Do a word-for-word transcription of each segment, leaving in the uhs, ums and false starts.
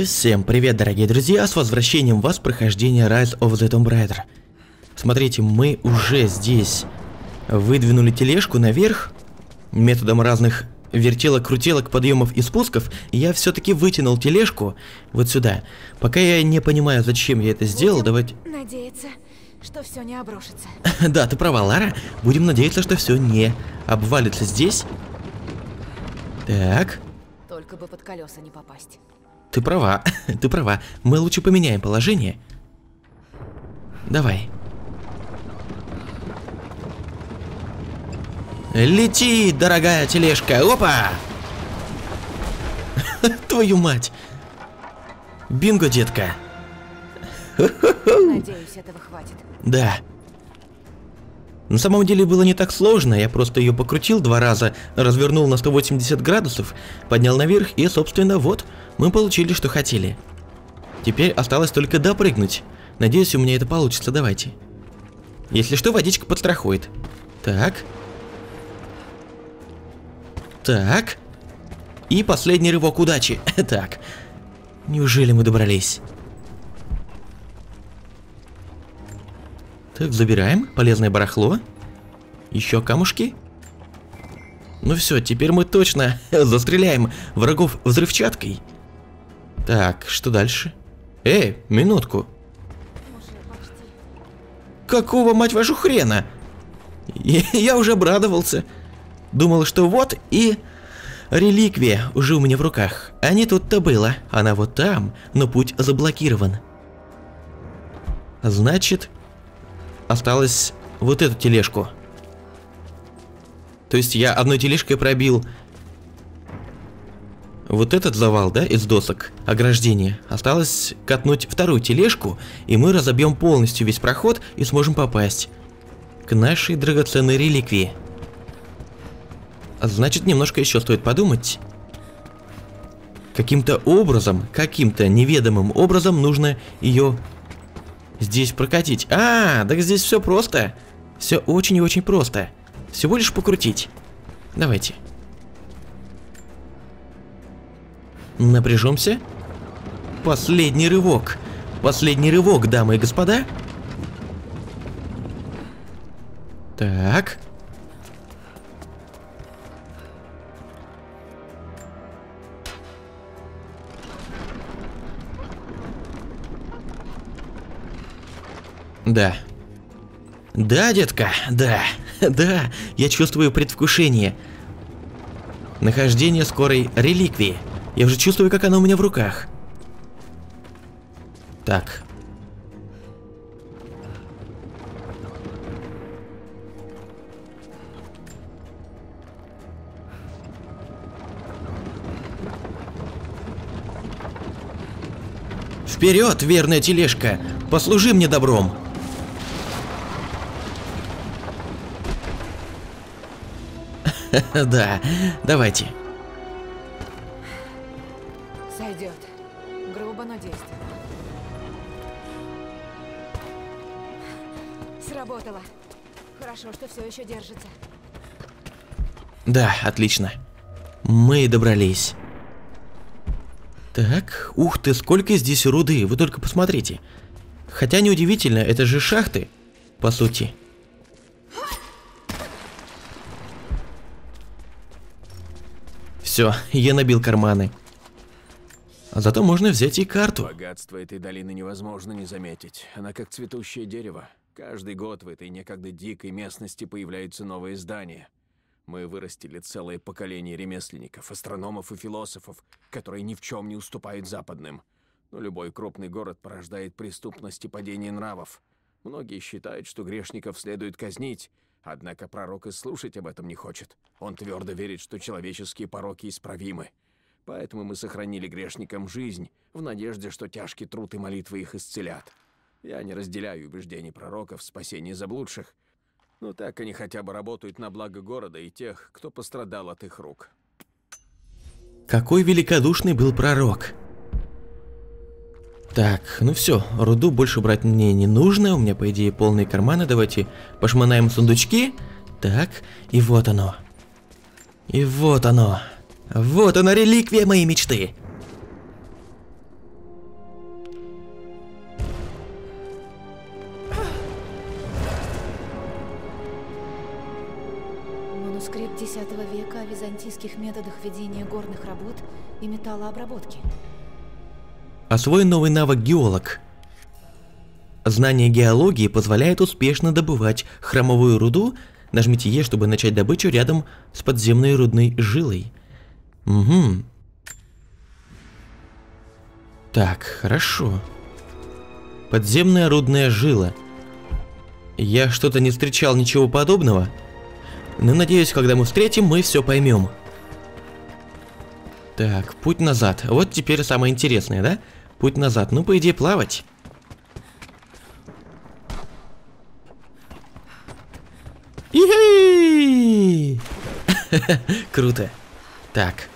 Всем привет, дорогие друзья, с возвращением вас в прохождение Rise of the Tomb Raider. Смотрите, мы уже здесь выдвинули тележку наверх методом разных вертелок, крутелок, подъемов и спусков. Я все-таки вытянул тележку вот сюда. Пока я не понимаю, зачем я это сделал, давайте... надеяться, что все не обрушится. Да, ты права, Лара. Будем надеяться, что все не обвалится здесь. Так. Только бы под колеса не попасть. Ты права, ты права. Мы лучше поменяем положение. Давай. Лети, дорогая тележка. Опа! Твою мать. Бинго, детка. Надеюсь, этого хватит. Да. На самом деле было не так сложно, я просто ее покрутил два раза, развернул на сто восемьдесят градусов, поднял наверх и, собственно, вот, мы получили, что хотели. Теперь осталось только допрыгнуть. Надеюсь, у меня это получится, давайте. Если что, водичка подстрахует. Так. Так. И последний рывок удачи. Так. Неужели мы добрались? Так, забираем полезное барахло. Еще камушки. Ну все, теперь мы точно застреляем врагов взрывчаткой. Так, что дальше? Эй, минутку. Какого, мать вашу, хрена? Я, я уже обрадовался. Думал, что вот и реликвия уже у меня в руках. А не тут-то было. Она вот там, но путь заблокирован. Значит... осталось вот эту тележку. То есть я одной тележкой пробил вот этот завал, да, из досок ограждения. Осталось катнуть вторую тележку, и мы разобьем полностью весь проход и сможем попасть к нашей драгоценной реликвии. Значит, немножко еще стоит подумать. Каким-то образом, каким-то неведомым образом нужно ее... здесь прокатить. А, так здесь все просто. Все очень и очень просто. Всего лишь покрутить. Давайте. Напряжемся. Последний рывок. Последний рывок, дамы и господа. Так. Да. Да, детка, да, да, я чувствую предвкушение. Нахождение скорой реликвии. Я уже чувствую, как она у меня в руках. Так. Вперед, верная тележка, послужи мне добром. Да, давайте. Сойдет. Грубо, но действенно. Сработало. Хорошо, что все еще держится. Да, отлично. Мы добрались. Так, ух ты, сколько здесь руды, вы только посмотрите. Хотя неудивительно, это же шахты, по сути. Все, я набил карманы. А зато можно взять и карту. Богатство этой долины невозможно не заметить. Она как цветущее дерево. Каждый год в этой некогда дикой местности появляются новые здания. Мы вырастили целое поколение ремесленников, астрономов и философов, которые ни в чем не уступают западным. Но любой крупный город порождает преступность и падение нравов. Многие считают, что грешников следует казнить. Однако пророк и слушать об этом не хочет. Он твердо верит, что человеческие пороки исправимы. Поэтому мы сохранили грешникам жизнь, в надежде, что тяжкий труд и молитвы их исцелят. Я не разделяю убеждений пророков в спасении заблудших, но так они хотя бы работают на благо города и тех, кто пострадал от их рук. Какой великодушный был пророк. Так, ну все, руду больше брать мне не нужно, у меня, по идее, полные карманы. Давайте пошмонаем сундучки. Так, и вот оно. И вот оно. Вот она, реликвия моей мечты. Манускрипт десятого века о византийских методах ведения горных работ и металлообработки. Освой новый навык геолог. Знание геологии позволяет успешно добывать хромовую руду. Нажмите Е, чтобы начать добычу рядом с подземной рудной жилой. Угу. Так, хорошо. Подземная рудная жила. Я что-то не встречал ничего подобного. Но надеюсь, когда мы встретим, мы все поймем. Так, путь назад. Вот теперь самое интересное, да? Путь назад. Ну, по идее, плавать. И-хи! Круто. Так.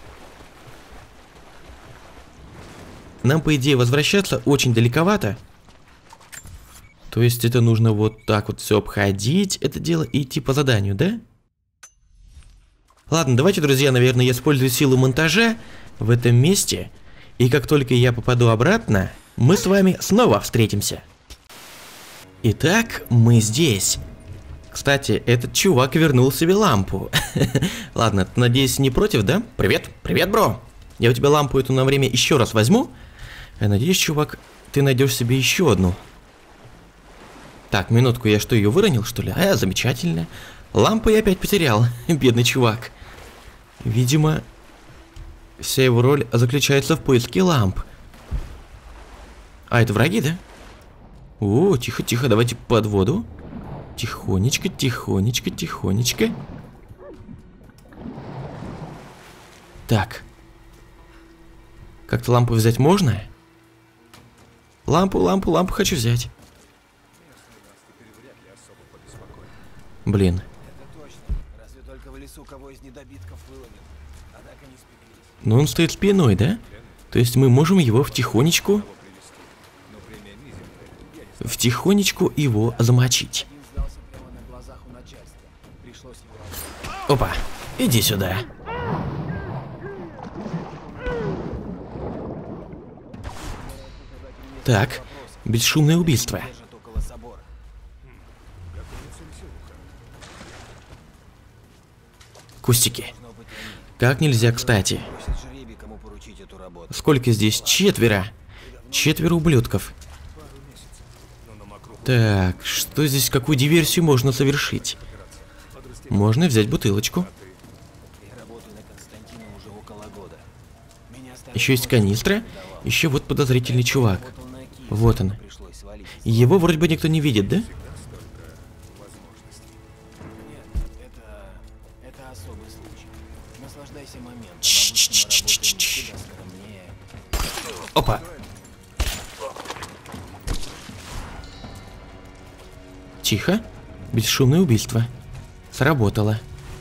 Нам, по идее, возвращаться очень далековато. То есть это нужно вот так вот все обходить, это дело, и идти по заданию, да? Ладно, давайте, друзья, наверное, я использую силу монтажа в этом месте. И как только я попаду обратно, мы с вами снова встретимся. Итак, мы здесь. Кстати, этот чувак вернул себе лампу. Ладно, надеюсь, не против, да? Привет, привет, бро. Я у тебя лампу эту на время еще раз возьму. Я надеюсь, чувак, ты найдешь себе еще одну. Так, минутку, я что, ее выронил, что ли? А, замечательно. Лампу я опять потерял, бедный чувак. Видимо, вся его роль заключается в поиске ламп. А, это враги, да? О, тихо, тихо, давайте под воду. Тихонечко, тихонечко, тихонечко. Так. Как-то лампу взять можно? Лампу, лампу, лампу хочу взять. Блин. Но он стоит спиной, да? То есть мы можем его втихонечку... Втихонечку его замочить. Опа, иди сюда. Так, бесшумное убийство. Кустики. Как нельзя, кстати. Сколько здесь? Четверо. Четверо ублюдков. Так, что здесь, какую диверсию можно совершить? Можно взять бутылочку. Еще есть канистра. Еще вот подозрительный чувак. Вот он. Его вроде бы никто не видит, да? Ч-ч-ч-ч-ч-ч. Опа. Тихо. Бесшумное убийство. Сработало.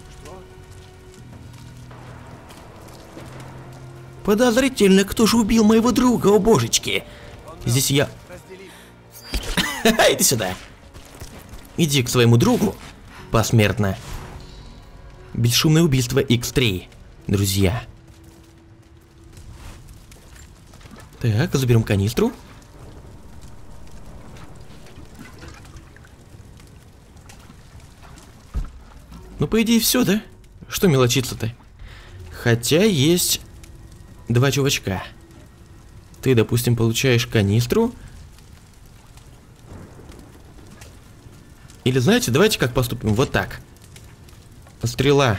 Подозрительно, кто же убил моего друга, о божечки. Здесь я... Иди сюда. Иди к своему другу. Посмертно. Бесшумное убийство икс три. Друзья. Так, заберем канистру. Ну, по идее, все, да? Что мелочиться-то? Хотя есть два чувачка. Ты, допустим, получаешь канистру. Или, знаете, давайте как поступим? Вот так. Стрела.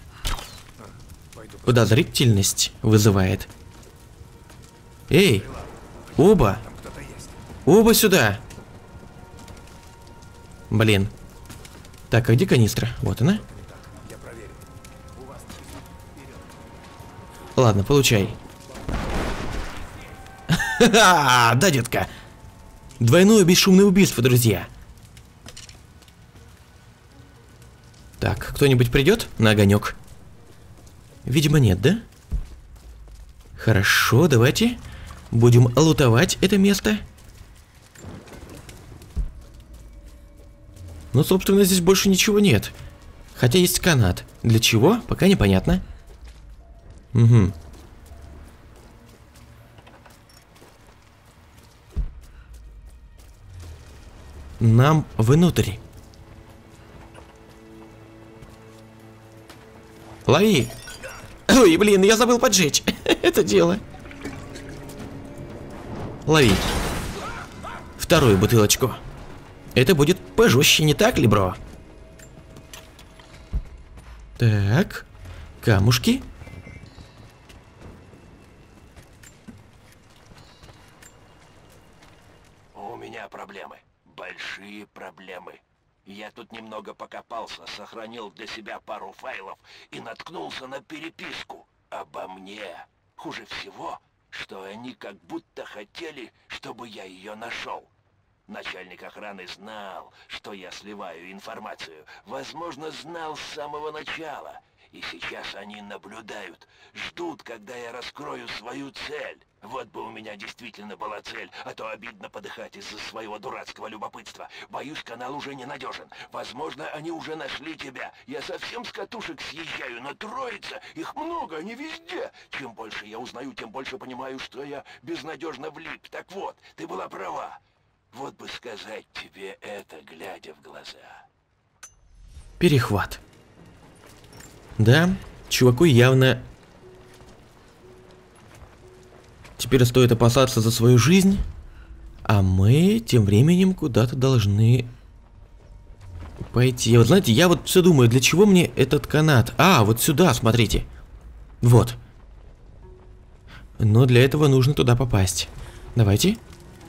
Подозрительность вызывает. Эй! Оба! Оба сюда! Блин. Так, а где канистра? Вот она. Ладно, получай. Ха-ха! Да, детка. Двойное бесшумное убийство, друзья. Так, кто-нибудь придет на огонек? Видимо, нет, да? Хорошо, давайте будем лутовать это место. Ну, собственно, здесь больше ничего нет. Хотя есть канат. Для чего? Пока непонятно. Угу. Нам внутрь. Лови. Ой, блин, я забыл поджечь это дело. Лови. Вторую бутылочку. Это будет пожестче, не так ли, бро? Так. Камушки. У меня проблемы. Большие проблемы. Я тут немного покопался, сохранил для себя пару файлов и наткнулся на переписку обо мне. Хуже всего, что они как будто хотели, чтобы я ее нашел. Начальник охраны знал, что я сливаю информацию. Возможно, знал с самого начала. И сейчас они наблюдают, ждут, когда я раскрою свою цель. Вот бы у меня действительно была цель, а то обидно подыхать из-за своего дурацкого любопытства. Боюсь, канал уже ненадежен. Возможно, они уже нашли тебя. Я совсем с катушек съезжаю, но троица, их много, они везде. Чем больше я узнаю, тем больше понимаю, что я безнадежно влип. Так вот, ты была права. Вот бы сказать тебе это, глядя в глаза. Перехват. Да, чуваку явно теперь стоит опасаться за свою жизнь, а мы тем временем куда-то должны пойти. Вот знаете, я вот все думаю, для чего мне этот канат? А, вот сюда, смотрите. Вот. Но для этого нужно туда попасть. Давайте.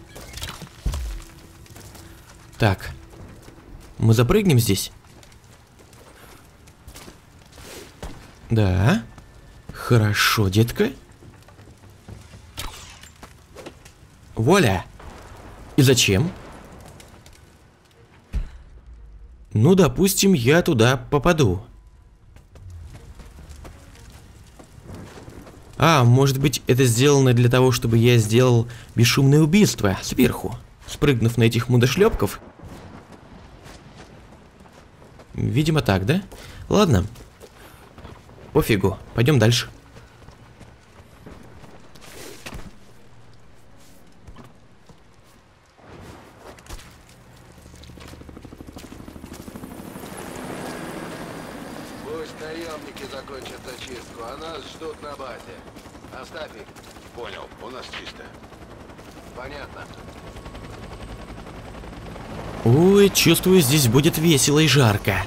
Так. Мы запрыгнем здесь? Да. Хорошо, детка. Вуаля. И зачем? Ну, допустим, я туда попаду. А, может быть, это сделано для того, чтобы я сделал бесшумное убийство сверху, спрыгнув на этих мудошлепков. Видимо, так, да? Ладно. Пофигу, пойдем дальше. Пусть наемники закончат зачистку, а нас ждут на базе. Оставь их. Понял, у нас чисто. Понятно. Ой, чувствую, здесь будет весело и жарко.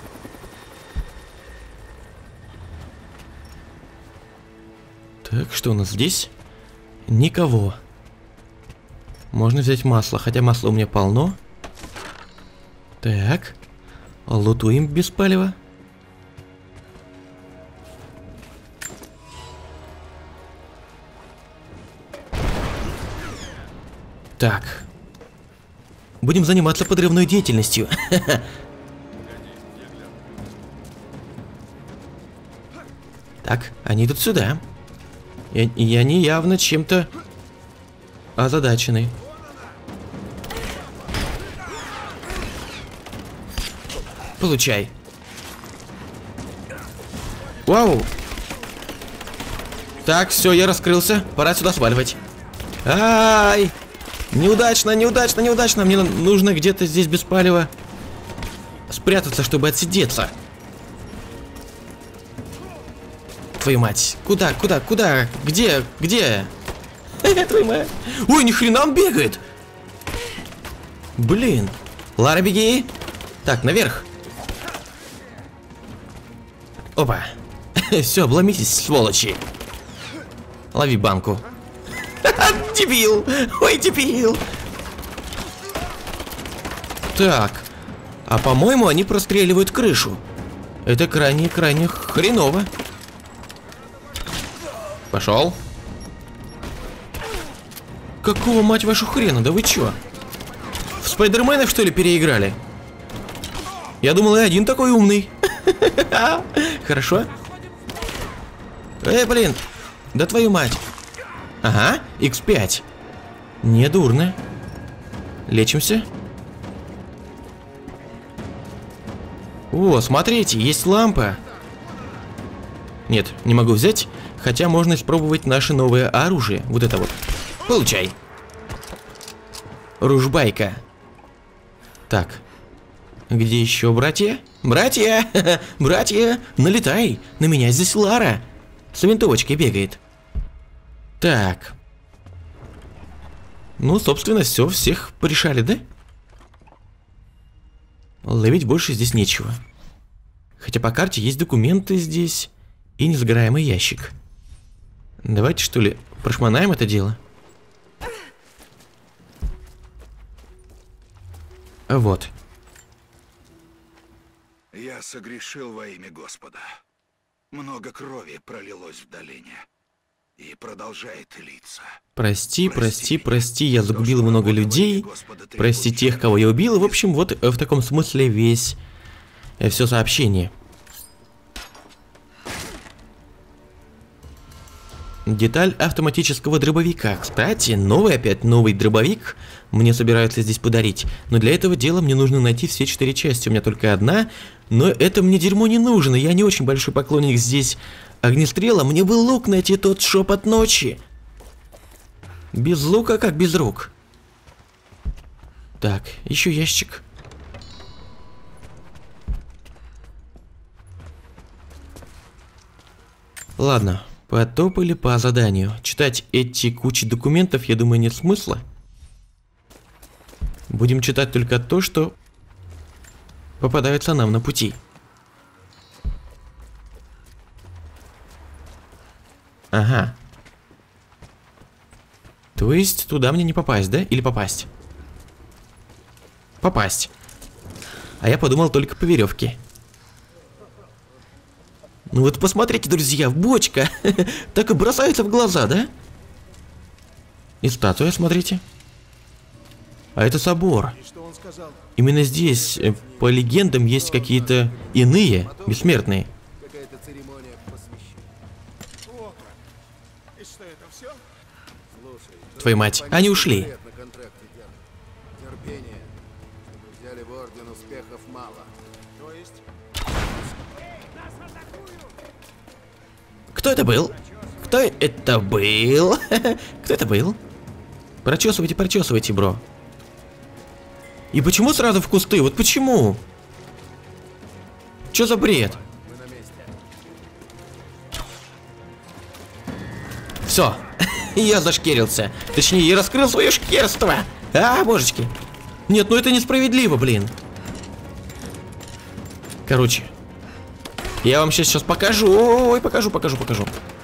Так, что у нас здесь? Никого. Можно взять масло, хотя масла у меня полно. Так. Лутуем без палева. Так. Будем заниматься подрывной деятельностью. Так, они идут сюда. И, и они явно чем-то озадачены. Получай. Вау. Так, все, я раскрылся. Пора сюда сваливать. Ай! Неудачно, неудачно, неудачно. Мне нужно где-то здесь без палева спрятаться, чтобы отсидеться. Твою мать. Куда, куда, куда? Где, где? Твою мать. Ой, ни хрена он бегает. Блин. Лара, беги. Так, наверх. Опа. Все, обломитесь, сволочи. Лови банку. Дебил. Ой, дебил. Так. А по-моему, они простреливают крышу. Это крайне-крайне хреново. Пошел. Какого, мать вашу, хрена? Да вы чё? В Спайдермена, что ли, переиграли? Я думал, я один такой умный. Хорошо. Эй, блин. Да твою мать. Ага, икс пять. Недурно. Лечимся. О, смотрите, есть лампа. Нет, не могу взять. Хотя можно испробовать наше новое оружие. Вот это вот. Получай. Ружбайка. Так. Где еще братья? Братья! Братья! Налетай! На меня здесь Лара! С винтовочкой бегает. Так. Ну, собственно, все, всех порешали, да? Ловить больше здесь нечего. Хотя по карте есть документы здесь и несгораемый ящик. Давайте, что ли, прошмонаем это дело. Вот. Я согрешил во имя Господа. Много крови пролилось в долине. И продолжает литься. Прости, прости, прости, я загубил много людей. Прости тех, кого я убил. В общем, вот в таком смысле весь... все сообщение. Деталь автоматического дробовика. Кстати, новый опять новый дробовик мне собираются здесь подарить. Но для этого дела мне нужно найти все четыре части. У меня только одна, но это мне дерьмо не нужно. Я не очень большой поклонник здесь огнестрела. Мне бы лук найти, тот шепот ночи. Без лука как без рук. Так, еще ящик. Ладно. Потопали по заданию. Читать эти кучи документов, я думаю, нет смысла. Будем читать только то, что попадается нам на пути. Ага. То есть туда мне не попасть, да? Или попасть? Попасть. А я подумал только по веревке. Ну вот посмотрите, друзья, бочка так и бросается в глаза, да? И статуя, смотрите. А это собор. Именно здесь, по легендам, есть какие-то иные, бессмертные. Твою мать, они ушли. Кто это был? Кто это был? Кто это был? Прочесывайте, прочесывайте, бро. И почему сразу в кусты? Вот почему? Чё за бред? Все, я зашкерился. Точнее, я раскрыл свое шкерство. А, божечки. Нет, ну это несправедливо, блин. Короче. Я вам сейчас, сейчас покажу. Ой, покажу, покажу, покажу.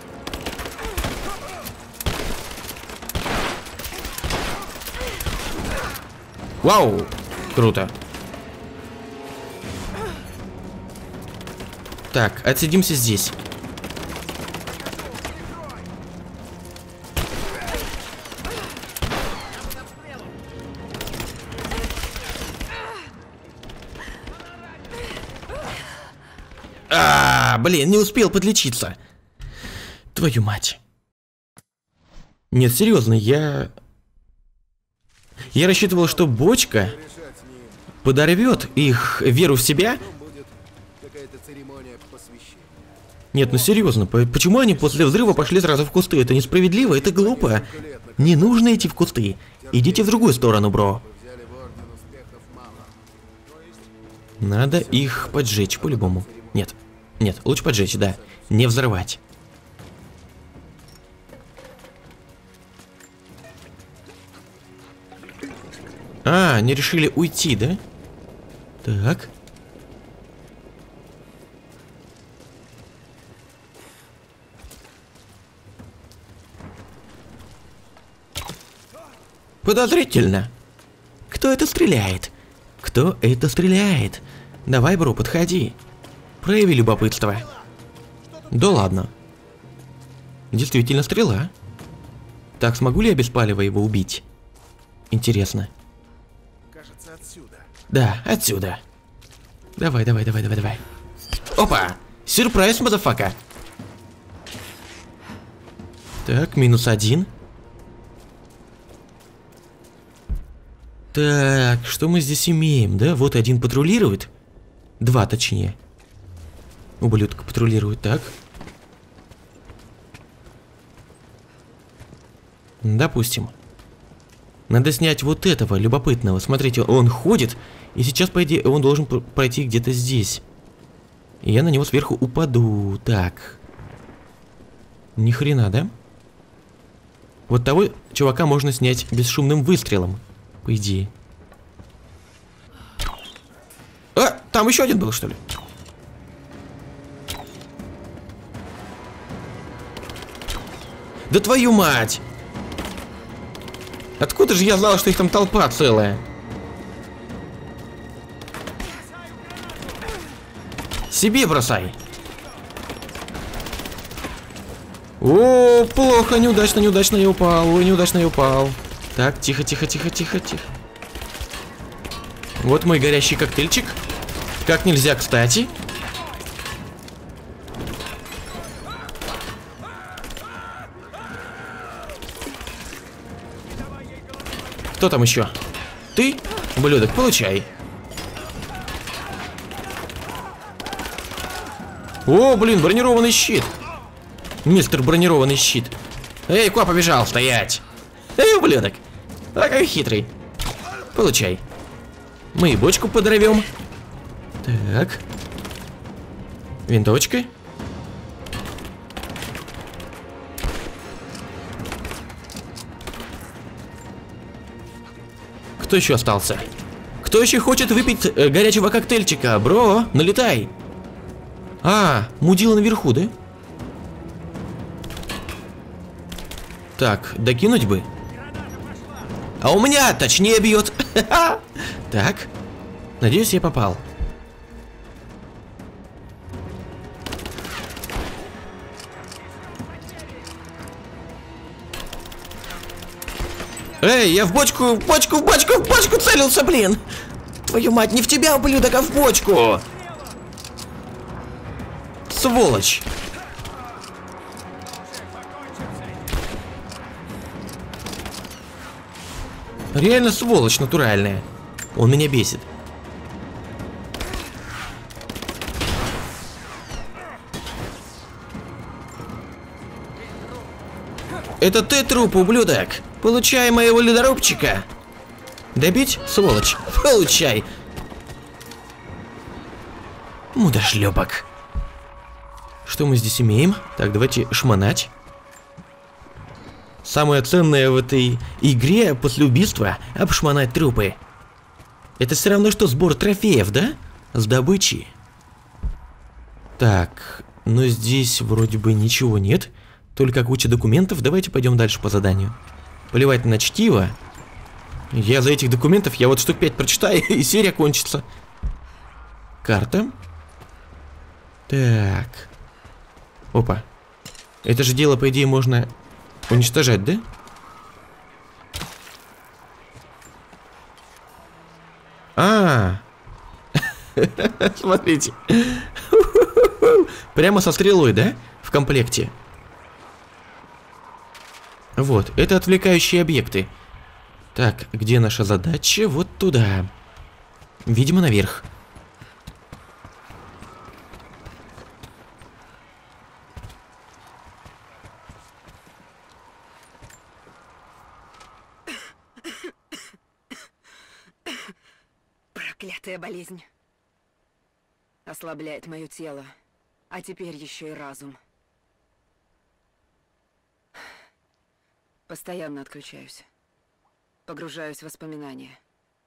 Вау! Круто. Так, отсидимся здесь. А, блин, не успел подлечиться. Твою мать. Нет, серьезно, я... Я рассчитывал, что бочка подорвет их веру в себя. Нет, ну серьезно, почему они после взрыва пошли сразу в кусты? Это несправедливо, это глупо. Не нужно идти в кусты. Идите в другую сторону, бро. Надо их поджечь по-любому. Нет, нет, лучше поджечь, да. Не взрывать. А, они решили уйти, да? Так. Подозрительно. Кто это стреляет? Кто это стреляет? Давай, бро, подходи. Прояви любопытство. Да ладно. Действительно стрела. Так, смогу ли я без палева его убить? Интересно. Кажется, отсюда. Да, отсюда. Давай, давай, давай, давай, давай. Опа! Сюрприз, мазафака. Так, минус один. Так, что мы здесь имеем, да? Вот один патрулирует. Два, точнее. Ублюдка патрулирует, так. Допустим. Надо снять вот этого любопытного. Смотрите, он ходит И сейчас, по идее, он должен пройти где-то здесь. И я на него сверху упаду. Так. Ни хрена, да? Вот того чувака можно снять бесшумным выстрелом, по идее. А, там еще один был, что ли? Да твою мать! Откуда же я знал, что их там толпа целая? Себе бросай. О, плохо, неудачно, неудачно я упал. Ой, неудачно я упал. Так, тихо, тихо, тихо, тихо, тихо. Вот мой горящий коктейльчик. Как нельзя, кстати. Кто там еще? Ты, ублюдок, получай. О, блин, бронированный щит. Мистер бронированный щит. Эй, куда побежал? Стоять. Эй, ублюдок. А какой хитрый. Получай. Мы и бочку подорвем. Так. Винтовочкой. Кто еще остался? Кто еще хочет выпить э, горячего коктейльчика? Бро, налетай. А, мудила наверху, да? Так, докинуть бы. А у меня точнее бьет. Так. Надеюсь, я попал. Эй, я в бочку, в бочку, в бочку, в бочку целился, блин. Твою мать, не в тебя, ублюдок, а в бочку. Сволочь. Реально сволочь натуральная. Он меня бесит. Это ты труп, ублюдок. Получай моего ледорубчика. Добить, сволочь? Получай. Мудошлепок. Что мы здесь имеем? Так, давайте шмонать. Самое ценное в этой игре после убийства — обшмонать трупы. Это все равно, что сбор трофеев, да? С добычи. Так, но здесь вроде бы ничего нет. Только куча документов. Давайте пойдем дальше по заданию. Поливать на чтиво. Я за этих документов, я вот штук пять прочитаю, и серия кончится. Карта. Так. Опа. Это же дело, по идее, можно уничтожать, да? А, смотрите. Прямо со стрелой, да? В комплекте. Вот, это отвлекающие объекты. Так, где наша задача? Вот туда. Видимо, наверх. Проклятая болезнь. Ослабляет мое тело, а теперь еще и разум. Постоянно отключаюсь. Погружаюсь в воспоминания.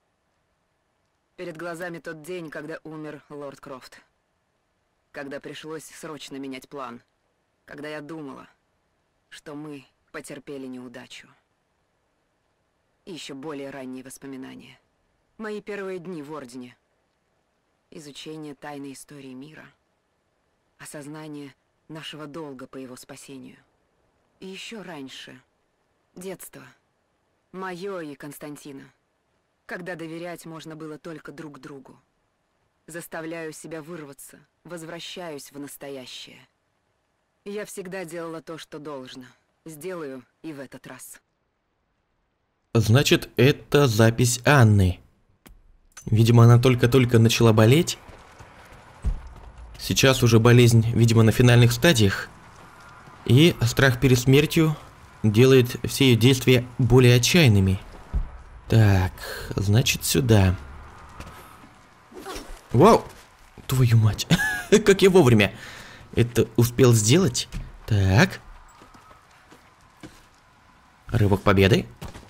Перед глазами тот день, когда умер лорд Крофт. Когда пришлось срочно менять план. Когда я думала, что мы потерпели неудачу. И еще более ранние воспоминания. Мои первые дни в Ордене. Изучение тайной истории мира. Осознание нашего долга по его спасению. И еще раньше. Детство. Мое и Константина. Когда доверять можно было только друг другу. Заставляю себя вырваться, возвращаюсь в настоящее. Я всегда делала то, что должно. Сделаю и в этот раз. Значит, это запись Анны. Видимо, она только-только начала болеть. Сейчас уже болезнь, видимо, на финальных стадиях. И страх перед смертью делает все ее действия более отчаянными. Так, значит, сюда. Вау! Твою мать. Как я вовремя это успел сделать. Так. Рывок победы.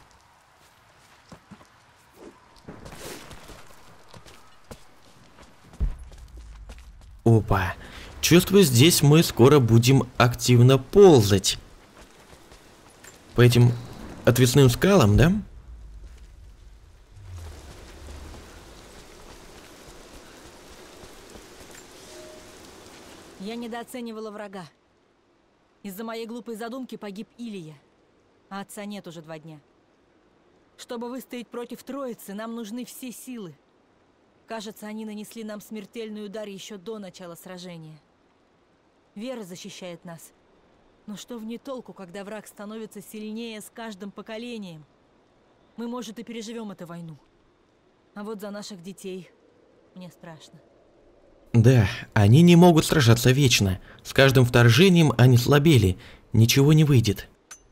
Опа. Чувствую, здесь мы скоро будем активно ползать. По этим отвесным скалам, да? Я недооценивала врага. Из-за моей глупой задумки погиб Илья, а отца нет уже два дня. Чтобы выстоять против Троицы, нам нужны все силы. Кажется, они нанесли нам смертельный удар еще до начала сражения. Вера защищает нас. Но что в ней толку, когда враг становится сильнее с каждым поколением? Мы, может, и переживем эту войну. А вот за наших детей мне страшно. Да, они не могут сражаться вечно. С каждым вторжением они слабели. Ничего не выйдет.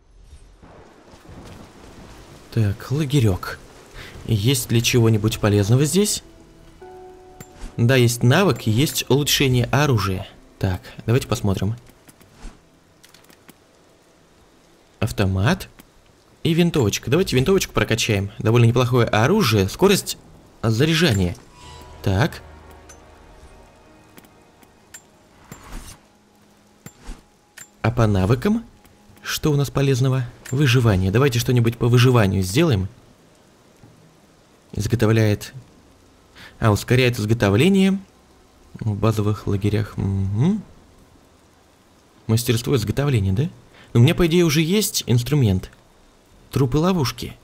Так, лагерек. Есть ли чего-нибудь полезного здесь? Да, есть навык, есть улучшение оружия. Так, давайте посмотрим. Автомат и винтовочка. Давайте винтовочку прокачаем. Довольно неплохое оружие. Скорость заряжания. Так. А по навыкам? Что у нас полезного? Выживание. Давайте что-нибудь по выживанию сделаем. Изготовляет... А, ускоряет изготовление в базовых лагерях. Угу. Мастерство изготовления, да? У меня, по идее, уже есть инструмент. Трупы ловушки.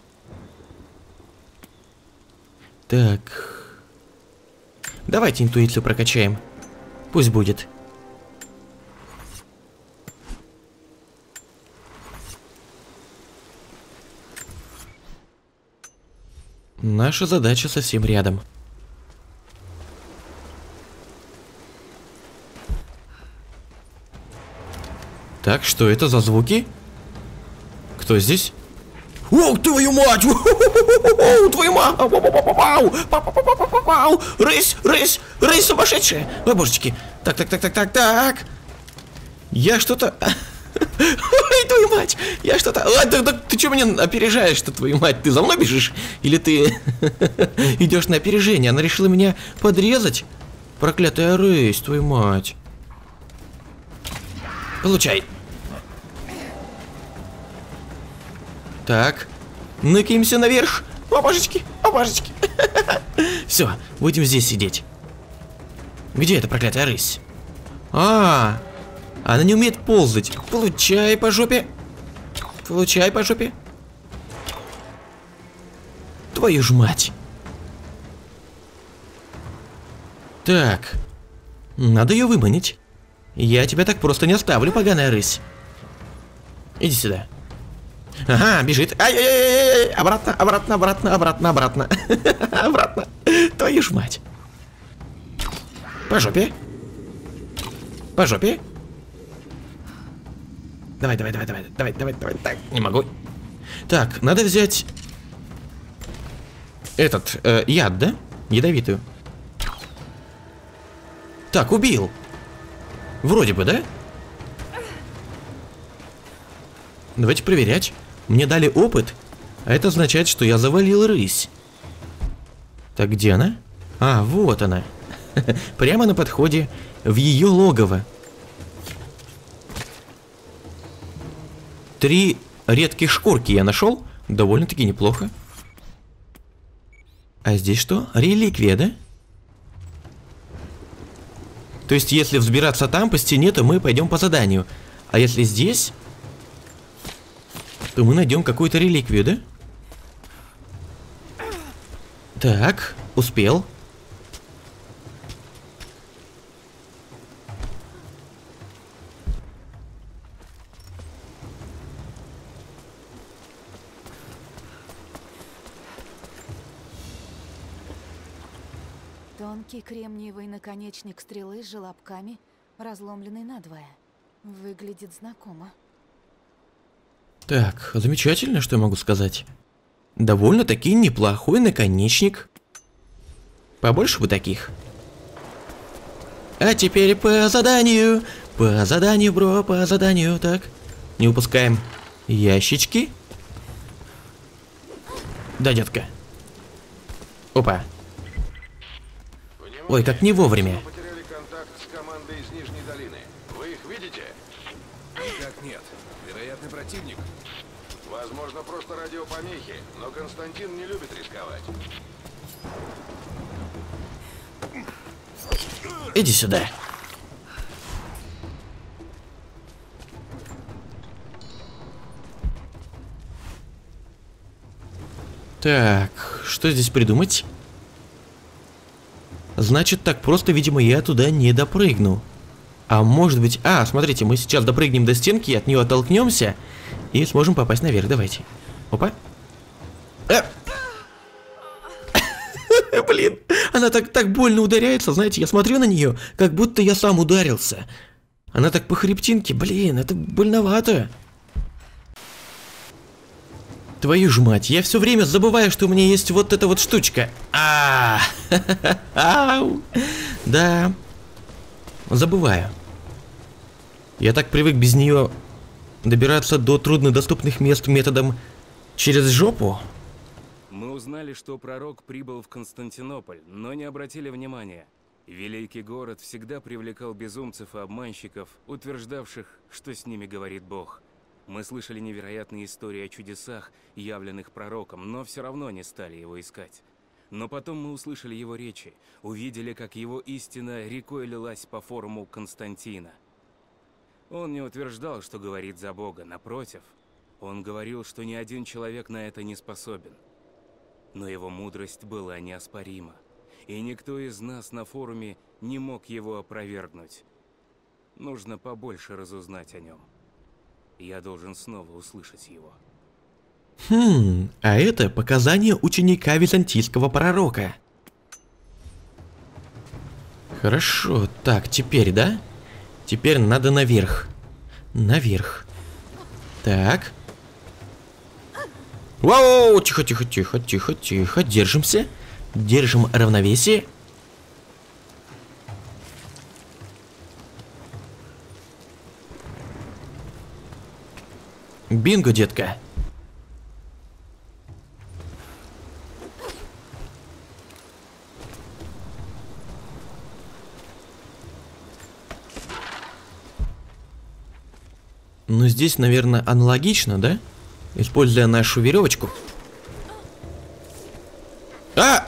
Так. Давайте интуицию прокачаем. Пусть будет. Наша задача совсем рядом. Так, что это за звуки? Кто здесь? О, твою мать! Твою мать! Рысь, рысь, рысь сумасшедшая! Ой, божечки! Так, так, так, так, так, так! Я что-то... Ой, твою мать! Я что-то... А, ты, ты, ты что меня опережаешь-то, твою мать? Ты за мной бежишь? Или ты идешь на опережение? Она решила меня подрезать? Проклятая рысь, твою мать! Получай. Так. Ныкаемся наверх. О, божечки, о, божечки. Все, будем здесь сидеть. Где эта проклятая рысь? А, она не умеет ползать. Получай по жопе. Получай по жопе. Твою ж мать. Так. Надо ее выманить. Я тебя так просто не оставлю, поганая рысь. Иди сюда. Ага, бежит. Ай-яй-яй-яй. Обратно, обратно, обратно, обратно, обратно. Обратно. Твою ж мать. По жопе. По жопе. Давай, давай, давай, давай, давай, давай, давай. Так, не могу. Так, надо взять этот э, яд, да? Ядовитую. Так, убил. Вроде бы, да? Давайте проверять. Мне дали опыт, а это означает, что я завалил рысь. Так, где она? А, вот она. Прямо на подходе в ее логово. Три редких шкурки я нашел. Довольно-таки неплохо. А здесь что? Реликвия, да? То есть, если взбираться там по стене, то мы пойдем по заданию. А если здесь, то мы найдем какую-то реликвию, да? Так, успел. Тонкий кремниевый наконечник стрелы с желобками, разломленный надвое. Выглядит знакомо. Так, замечательно, что я могу сказать. Довольно-таки неплохой наконечник. Побольше бы таких. А теперь по заданию. По заданию, бро, по заданию. Так, не упускаем ящички. Да, детка. Опа. Ой, как не вовремя. Мы потеряли контакт с командой из Нижней долины. Вы их видите? Никак нет. Вероятный противник. Возможно, просто радиопомехи, но Константин не любит рисковать. Иди сюда. Так, что здесь придумать? Значит, так просто, видимо, я туда не допрыгну. А может быть... А, смотрите, мы сейчас допрыгнем до стенки, от нее оттолкнемся и сможем попасть наверх. Давайте. Опа. А! Блин, она так, так больно ударяется, знаете, я смотрю на нее, как будто я сам ударился. Она так по хребтинке, блин, это больновато. Твою ж мать, я все время забываю, что у меня есть вот эта вот штучка. А, да, забываю. Я так привык без нее добираться до труднодоступных мест методом через жопу. Мы узнали, что пророк прибыл в Константинополь, но не обратили внимания. Великий город всегда привлекал безумцев и обманщиков, утверждавших, что с ними говорит Бог. Мы слышали невероятные истории о чудесах, явленных пророком, но все равно не стали его искать. Но потом мы услышали его речи, увидели, как его истина рекой лилась по форуму Константина. Он не утверждал, что говорит за Бога, напротив, он говорил, что ни один человек на это не способен. Но его мудрость была неоспорима, и никто из нас на форуме не мог его опровергнуть. Нужно побольше разузнать о нем. Я должен снова услышать его. Хм, а это показания ученика византийского пророка. Хорошо, так, теперь, да? Теперь надо наверх. Наверх. Так. Вау, тихо, тихо, тихо, тихо, тихо. Держимся. Держим равновесие. Бинго, детка. Ну, здесь, наверное, аналогично, да? Используя нашу веревочку. А!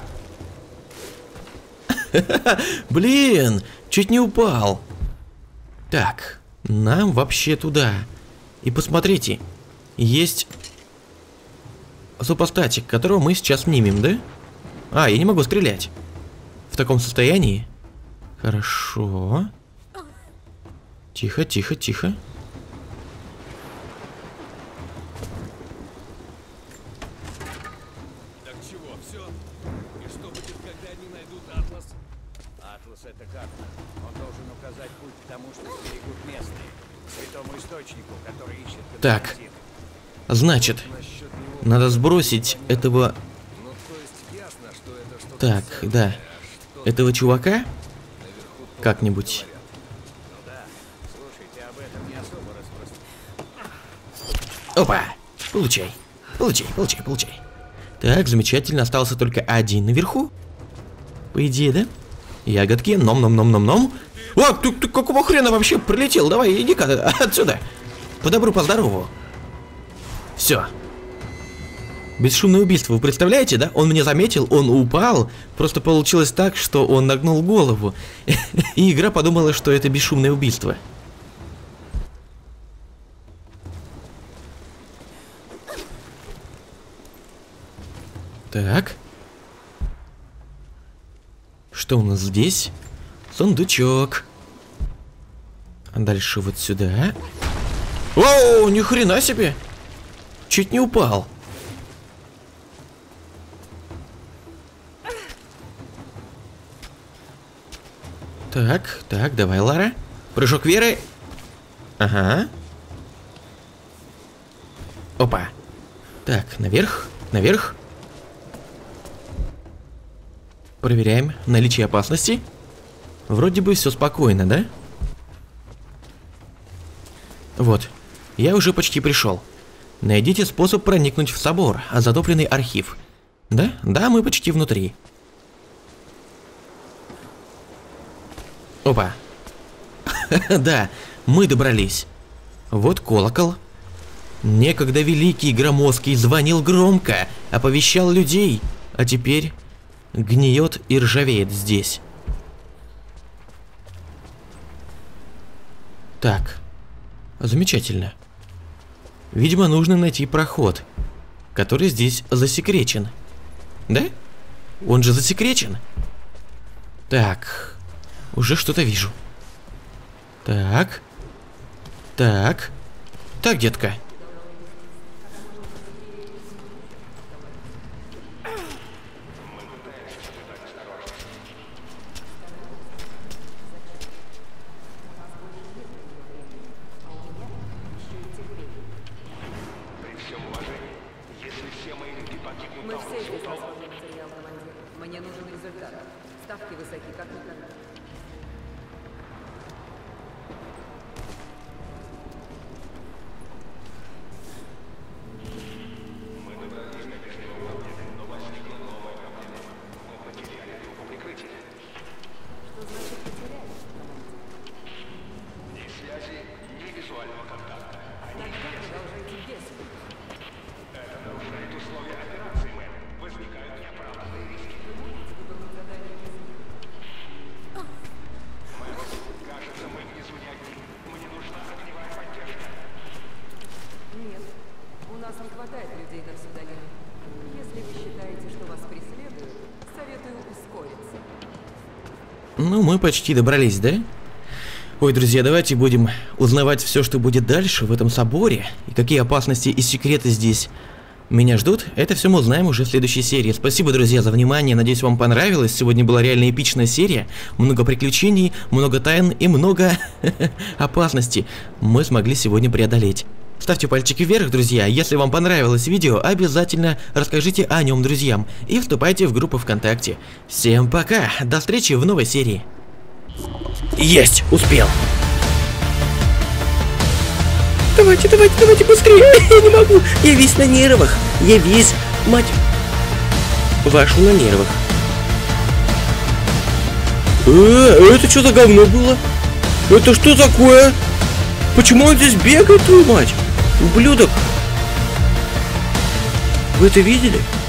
Блин, чуть не упал. Так, нам вообще туда. И посмотрите, есть супостатик, которого мы сейчас снимем, да? А, я не могу стрелять в таком состоянии. Хорошо. Тихо, тихо, тихо. Так чего, все? И что будет, когда они найдут Атлас? Атлас — это карта. Он должен указать путь к тому, что берегут местные. Святому источнику, который ищет... Так, значит, надо сбросить этого... Так, да, этого чувака как-нибудь. Опа, получай, получай, получай, получай. Так, замечательно, остался только один наверху. По идее, да? Ягодки, ном-ном-ном-ном-ном. О, ты, ты какого хрена вообще прилетел? Давай, иди-ка отсюда. По добру, по здорову. Все. Бесшумное убийство, вы представляете, да? Он меня заметил, он упал. Просто получилось так, что он нагнул голову. И игра подумала, что это бесшумное убийство. Так. Что у нас здесь? Сундучок. А дальше вот сюда. Оу, ни хрена себе. Чуть не упал. Так, так, давай, Лара. Прыжок веры. Ага. Опа. Так, наверх, наверх. Проверяем наличие опасности. Вроде бы все спокойно, да? Вот, я уже почти пришел. Найдите способ проникнуть в собор, а затопленный архив. Да? Да, мы почти внутри. Опа. Да, мы добрались. Вот колокол. Некогда великий громоздкий звонил громко, оповещал людей, а теперь гниет и ржавеет здесь. Так, замечательно. Видимо, нужно найти проход, который здесь засекречен. Да? Он же засекречен. Так, уже что-то вижу. Так. Так. Так, детка. Мы все здесь расходный материал, командир. Мне нужен результат. Ставки высоки, как никогда. Ну, мы почти добрались, да? Ой, друзья, давайте будем узнавать все, что будет дальше в этом соборе, и какие опасности и секреты здесь меня ждут. Это все мы узнаем уже в следующей серии. Спасибо, друзья, за внимание. Надеюсь, вам понравилось. Сегодня была реально эпичная серия. Много приключений, много тайн и много опасностей мы смогли сегодня преодолеть. Ставьте пальчики вверх, друзья. Если вам понравилось видео, обязательно расскажите о нем друзьям и вступайте в группу ВКонтакте. Всем пока, до встречи в новой серии. Есть, успел. Давайте, давайте, давайте быстрее. Я не могу, я весь на нервах. Я весь, мать вашу, на нервах. Э, это что за говно было? Это что такое? Почему он здесь бегает, твою мать? Ублюдок! Вы это видели?